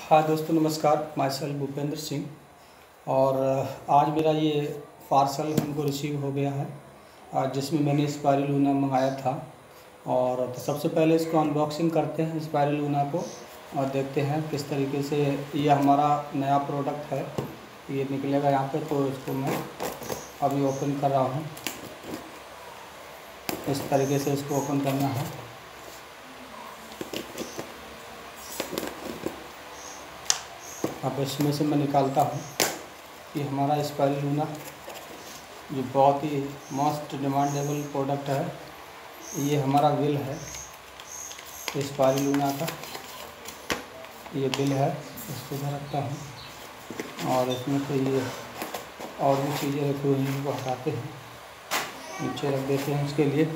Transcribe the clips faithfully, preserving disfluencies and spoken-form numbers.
हाँ दोस्तों, नमस्कार। Myself Bhupendra Singh. और आज मेरा ये पार्सल हमको रिसीव हो गया है, आज जिसमें मैंने स्पाइरुलिना मंगाया था। और तो सबसे पहले इसको अनबॉक्सिंग करते हैं स्पाइरुलिना को और देखते हैं किस तरीके से ये हमारा नया प्रोडक्ट है ये निकलेगा यहाँ पे। तो इसको मैं अभी ओपन कर रहा हूँ। इस तरीके से इसको ओपन करना है। अब इसमें से मैं निकालता हूँ कि हमारा स्पाइरुलिना जो बहुत ही मोस्ट डिमांडेबल प्रोडक्ट है, ये हमारा बिल है स्पाइरुलिना का। ये बिल है, इसको इधर रखता हूँ। और इसमें तो ये और भी चीज़ें रखी हुई हैं, इनको हटाते हैं, नीचे रख देते हैं इसके लिए।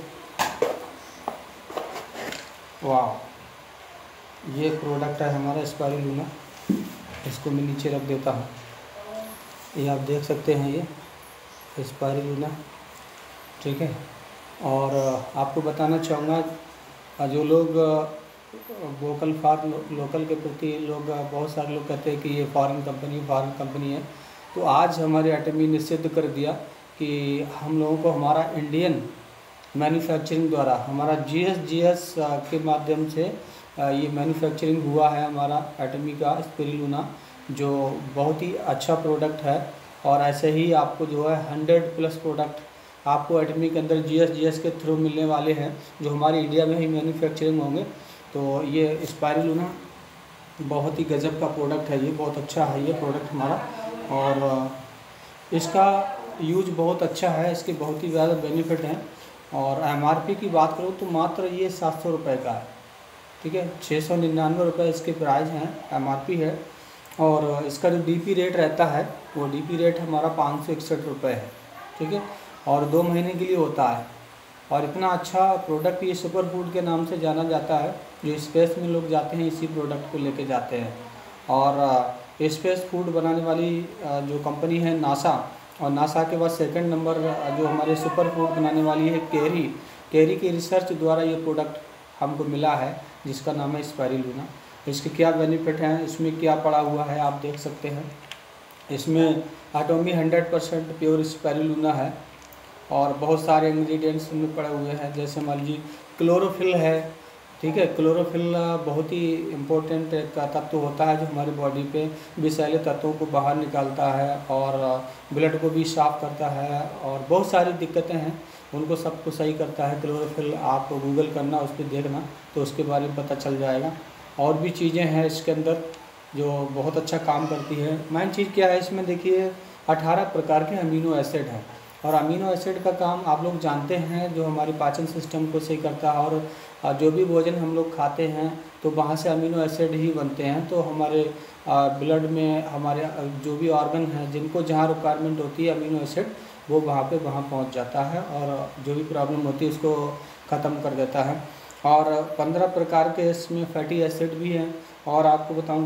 वाह, ये प्रोडक्ट है हमारा स्पाइरुलिना। इसको मैं नीचे रख देता हूँ। ये आप देख सकते हैं, ये स्पाइरुलिना, ठीक है। और आपको बताना चाहूँगा, जो लोग वोकल फॉर लोकल के प्रति लोग बहुत सारे लोग कहते हैं कि ये फॉरेन कंपनी फॉरेन कंपनी है, तो आज हमारे एटमी ने सिद्ध कर दिया कि हम लोगों को हमारा इंडियन मैन्युफैक्चरिंग द्वारा हमारा जीएस जीएस के माध्यम से ये मैन्युफैक्चरिंग हुआ है हमारा एटमी का स्पाइरुलिना, जो बहुत ही अच्छा प्रोडक्ट है। और ऐसे ही आपको जो है हंड्रेड प्लस प्रोडक्ट आपको एटमी के अंदर जीएस जीएस के थ्रू मिलने वाले हैं, जो हमारे इंडिया में ही मैन्युफैक्चरिंग होंगे। तो ये स्पाइरुलिना बहुत ही गजब का प्रोडक्ट है, ये बहुत अच्छा है ये प्रोडक्ट हमारा। और इसका यूज बहुत अच्छा है, इसके बहुत ही ज़्यादा बेनिफिट हैं। और एमआरपी की बात करूँ तो मात्र ये सात सौ रुपये का है, ठीक है। छः सौ निन्यानवे रुपये इसके प्राइस हैं, एमआरपी है। और इसका जो डीपी रेट रहता है वो डीपी रेट हमारा पाँच सौ इकसठ रुपये है, ठीक है। और दो महीने के लिए होता है। और इतना अच्छा प्रोडक्ट ये सुपर फूड के नाम से जाना जाता है, जो स्पेस में लोग जाते हैं इसी प्रोडक्ट को लेके जाते हैं। और स्पेस फूड बनाने वाली जो कंपनी है नासा, और नासा के बाद सेकंड नंबर जो हमारे सुपर फूड बनाने वाली है केरी केरी की रिसर्च द्वारा ये प्रोडक्ट हमको मिला है, जिसका नाम है स्पाइरुलिना। इसके क्या बेनिफिट हैं, इसमें क्या पड़ा हुआ है, आप देख सकते हैं। इसमें Atomy hundred percent pure spirulina है और बहुत सारे इंग्रेडिएंट्स इसमें पड़े हुए हैं। जैसे मान लीजिए क्लोरोफिल है, ठीक है। क्लोरोफिल बहुत ही इम्पोर्टेंट एक तत्व होता है जो हमारी बॉडी पे विषैले तत्वों को बाहर निकालता है और ब्लड को भी साफ़ करता है। और बहुत सारी दिक्कतें हैं, उनको सबको सही करता है क्लोरोफिल। आप गूगल करना, उस पर देखना तो उसके बारे में पता चल जाएगा। और भी चीज़ें हैं इसके अंदर जो बहुत अच्छा काम करती है। मेन चीज़ क्या है इसमें, देखिए अठारह प्रकार के अमीनो एसिड हैं। और अमीनो एसिड का काम आप लोग जानते हैं, जो हमारे पाचन सिस्टम को सही करता है। और जो भी भोजन हम लोग खाते हैं तो वहाँ से अमीनो एसिड ही बनते हैं। तो हमारे ब्लड में हमारे जो भी ऑर्गन हैं जिनको जहाँ रिक्वायरमेंट होती है अमीनो एसिड, वो वहाँ पे वहाँ पहुँच जाता है और जो भी प्रॉब्लम होती है उसको ख़त्म कर देता है। और पंद्रह प्रकार के इसमें फैटी एसिड भी हैं। और आपको बताऊँ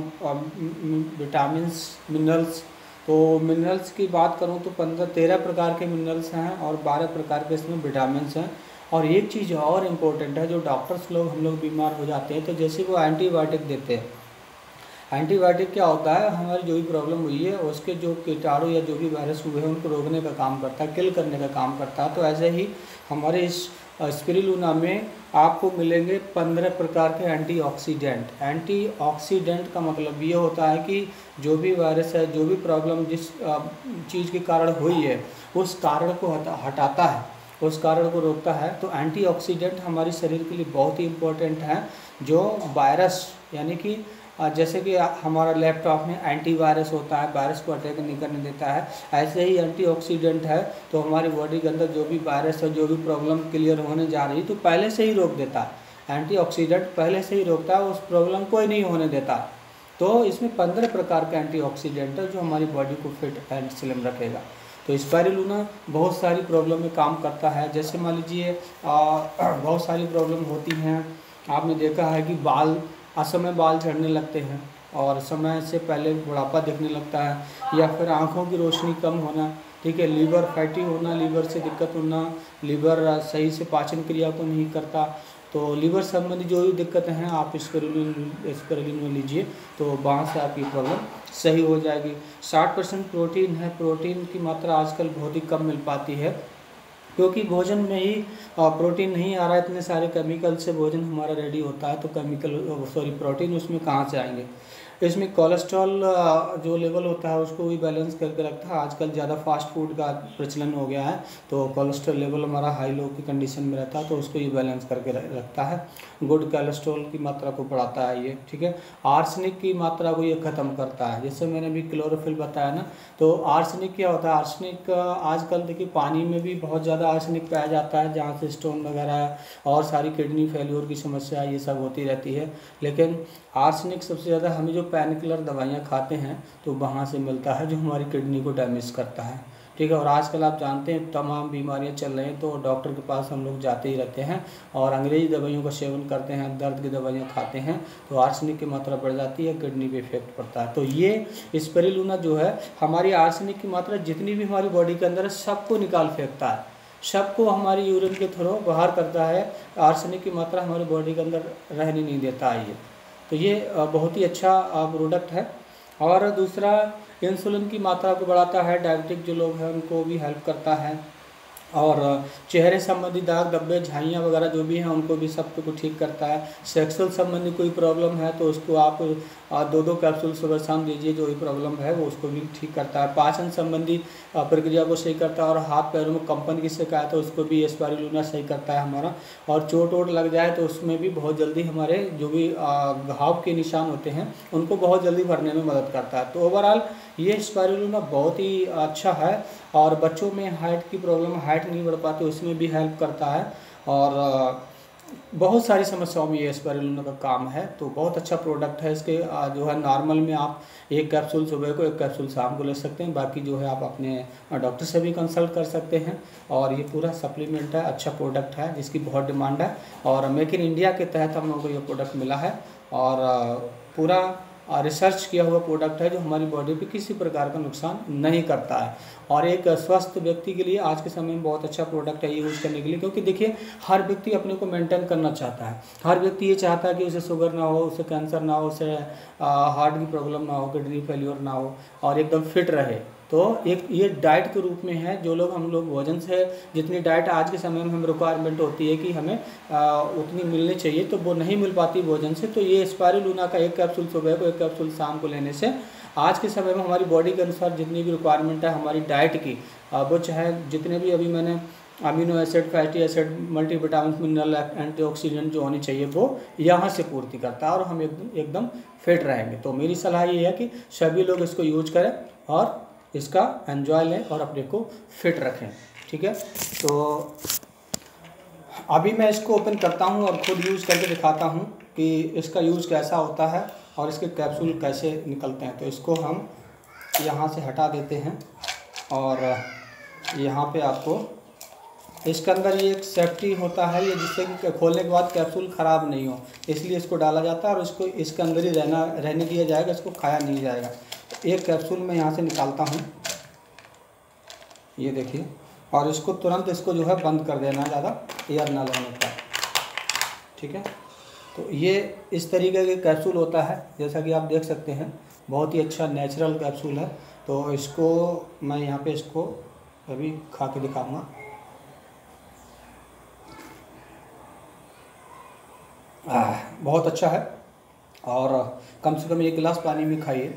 विटामिन्स मिनरल्स, तो मिनरल्स की बात करूँ तो पंद्रह तेरह प्रकार के मिनरल्स हैं और बारह प्रकार के इसमें विटामिन्स हैं। और एक चीज़ और इम्पोर्टेंट है, जो डॉक्टर्स लोग हम लोग बीमार हो जाते हैं तो जैसे वो एंटीबायोटिक देते हैं। एंटीबायोटिक क्या होता है, हमारी जो भी प्रॉब्लम हुई है उसके जो कीटाणु या जो भी वायरस हुए हैं उनको रोकने का काम करता है, किल करने का काम करता है। तो ऐसे ही हमारे इस स्पाइरुलिना में आपको मिलेंगे पंद्रह प्रकार के एंटीऑक्सीडेंट। एंटीऑक्सीडेंट का मतलब ये होता है कि जो भी वायरस है, जो भी प्रॉब्लम जिस चीज़ के कारण हुई है उस कारण को हटा हटाता है, उस कारण को रोकता है। तो एंटीऑक्सीडेंट हमारे शरीर के लिए बहुत ही इम्पोर्टेंट है। जो वायरस, यानी कि जैसे कि हमारा लैपटॉप में एंटीवायरस होता है, वायरस को अटैक नहीं करने देता है, ऐसे ही एंटीऑक्सीडेंट है। तो हमारी बॉडी के अंदर जो भी वायरस है, जो भी प्रॉब्लम क्लियर होने जा रही है, तो पहले से ही रोक देता है। एंटीऑक्सीडेंट पहले से ही रोकता है, उस प्रॉब्लम को ही नहीं होने देता। तो इसमें पंद्रह प्रकार के एंटीऑक्सीडेंट है जो हमारी बॉडी को फिट एंड स्लिम रखेगा। तो स्पाइरुलिना बहुत सारी प्रॉब्लम में काम करता है। जैसे मान लीजिए बहुत सारी प्रॉब्लम होती हैं, आपने देखा है कि बाल असमय बाल झड़ने लगते हैं और समय से पहले बुढ़ापा दिखने लगता है, या फिर आँखों की रोशनी कम होना, ठीक है। लीवर फैटी होना, लीवर से दिक्कत होना, लीवर सही से पाचन क्रिया को नहीं करता। तो लीवर संबंधी जो भी दिक्कतें हैं आप स्पिरुलिना स्पिरुलिना लीजिए, तो वहाँ से आपकी प्रॉब्लम सही हो जाएगी। साठ परसेंट प्रोटीन है, प्रोटीन की मात्रा आजकल बहुत ही कम मिल पाती है, क्योंकि भोजन में ही प्रोटीन नहीं आ रहा है, इतने सारे केमिकल से भोजन हमारा रेडी होता है, तो केमिकल सॉरी प्रोटीन उसमें कहाँ से आएंगे। इसमें कोलेस्ट्रॉल जो लेवल होता है उसको भी बैलेंस करके रखता है। आजकल ज़्यादा फास्ट फूड का प्रचलन हो गया है, तो कोलेस्ट्रॉल लेवल हमारा हाई लो की कंडीशन में रहता है, तो उसको ये बैलेंस करके रखता है। गुड कोलेस्ट्रॉल की मात्रा को बढ़ाता है ये, ठीक है। आर्सेनिक की मात्रा को ये ख़त्म करता है, जैसे मैंने अभी क्लोरोफिल बताया ना, तो आर्सेनिक क्या होता है। आर्सेनिक आजकल देखिए पानी में भी बहुत ज़्यादा आर्सेनिक पाया जाता है, जहाँ से स्टोन वगैरह और सारी किडनी फेल्योर की समस्या ये सब होती रहती है। लेकिन आर्सेनिक सबसे ज़्यादा हमें जो पेन किलर दवाइयाँ खाते हैं तो वहाँ से मिलता है, जो हमारी किडनी को डैमेज करता है, ठीक है। और आजकल आप जानते हैं तमाम बीमारियाँ चल रही हैं, तो डॉक्टर के पास हम लोग जाते ही रहते हैं और अंग्रेजी दवाइयों का सेवन करते हैं, दर्द की दवाइयाँ खाते हैं, तो आर्सेनिक की मात्रा बढ़ जाती है, किडनी पे इफेक्ट पड़ता है। तो ये स्पिरुलिना जो है हमारी आर्सेनिक की मात्रा जितनी भी हमारी बॉडी के अंदर है सबको निकाल फेंकता है, सबको हमारी यूरिन के थ्रू बाहर करता है। आर्सेनिक की मात्रा हमारी बॉडी के अंदर रहने नहीं देता है ये, तो ये बहुत ही अच्छा प्रोडक्ट है। और दूसरा इंसुलिन की मात्रा को बढ़ाता है, डायबिटिक जो लोग हैं उनको भी हेल्प करता है, और चेहरे संबंधी दाग धब्बे झाइयाँ वगैरह जो भी हैं उनको भी सबको को ठीक करता है। सेक्सुअल संबंधी कोई प्रॉब्लम है तो उसको आप दो दो कैप्सूल सुबह शाम दीजिए, जो भी प्रॉब्लम है वो उसको भी ठीक करता है। पाचन संबंधी प्रक्रिया को सही करता है, और हाथ पैरों में कंपन की शिकायत है उसको भी स्पिरुलिना सही करता है हमारा। और चोट वोट लग जाए तो उसमें भी बहुत जल्दी हमारे जो भी घाव के निशान होते हैं उनको बहुत जल्दी भरने में मदद करता है। तो ओवरऑल ये स्पिरुलिना बहुत ही अच्छा है, और बच्चों में हाइट की प्रॉब्लम, हाइट नहीं बढ़ पाती, उसमें भी हेल्प करता है, और बहुत सारी समस्याओं में ये स्पिरुलिना का काम है। तो बहुत अच्छा प्रोडक्ट है। इसके जो है नॉर्मल में आप एक कैप्सूल सुबह को, एक कैप्सूल शाम को ले सकते हैं, बाकी जो है आप अपने डॉक्टर से भी कंसल्ट कर सकते हैं। और ये पूरा सप्लीमेंट है, अच्छा प्रोडक्ट है जिसकी बहुत डिमांड है, और मेक इन इंडिया के तहत हम लोगों को ये प्रोडक्ट मिला है, और पूरा रिसर्च किया हुआ प्रोडक्ट है जो हमारी बॉडी पे किसी प्रकार का नुकसान नहीं करता है। और एक स्वस्थ व्यक्ति के लिए आज के समय में बहुत अच्छा प्रोडक्ट है ये यूज़ करने के लिए, क्योंकि देखिए हर व्यक्ति अपने को मेंटेन करना चाहता है, हर व्यक्ति ये चाहता है कि उसे शुगर ना हो, उसे कैंसर ना हो, उसे हार्ट की प्रॉब्लम ना हो, किडनी फेल्योर ना हो, और एकदम फिट रहे। तो एक ये डाइट के रूप में है, जो लोग हम लोग भोजन से जितनी डाइट आज के समय में हम रिक्वायरमेंट होती है कि हमें आ, उतनी मिलनी चाहिए, तो वो नहीं मिल पाती भोजन से। तो ये स्पिरुलिना का एक कैप्सूल सुबह को, एक कैप्सूल शाम को लेने से आज के समय में हमारी बॉडी के अनुसार जितनी भी रिक्वायरमेंट है हमारी डाइट की, वो चाहे जितने भी अभी मैंने amino acid, fatty acid, multivitamin, mineral, antioxidant जो होनी चाहिए वो यहाँ से पूर्ति करता है, और हम एकदम एकदम फिट रहेंगे। तो मेरी सलाह ये है कि सभी लोग इसको यूज करें और इसका एंजॉय लें और अपने को फिट रखें, ठीक है। तो अभी मैं इसको ओपन करता हूँ और ख़ुद यूज़ करके दिखाता हूँ कि इसका यूज़ कैसा होता है और इसके कैप्सूल कैसे निकलते हैं। तो इसको हम यहाँ से हटा देते हैं, और यहाँ पे आपको इसके अंदर ये एक सेफ्टी होता है, ये जिससे कि खोलने के बाद कैप्सूल ख़राब नहीं हो, इसलिए इसको डाला जाता है, और इसको इसके अंदर ही रहना रहने दिया जाएगा, इसको खाया नहीं जाएगा। एक कैप्सूल मैं यहाँ से निकालता हूँ, ये देखिए, और इसको तुरंत इसको जो है बंद कर देना, ज़्यादा एयर ना लगने का, ठीक है। तो ये इस तरीके के कैप्सूल होता है, जैसा कि आप देख सकते हैं, बहुत ही अच्छा नेचुरल कैप्सूल है। तो इसको मैं यहाँ पे इसको अभी खा के दिखाऊँगा। बहुत अच्छा है, और कम से कम एक गिलास पानी में खाइए।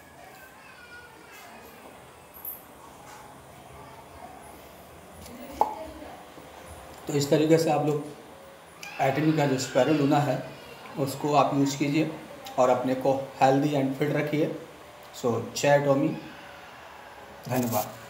तो इस तरीके से आप लोग एटमी का जो स्पिरुलिना है उसको आप यूज़ कीजिए और अपने को हेल्दी एंड फिट रखिए। सो जय टॉमी, धन्यवाद।